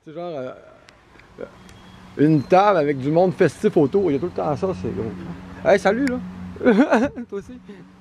C'est genre une table avec du monde festif autour. Il y a tout le temps ça, c'est gros. Hey, salut là! Toi aussi?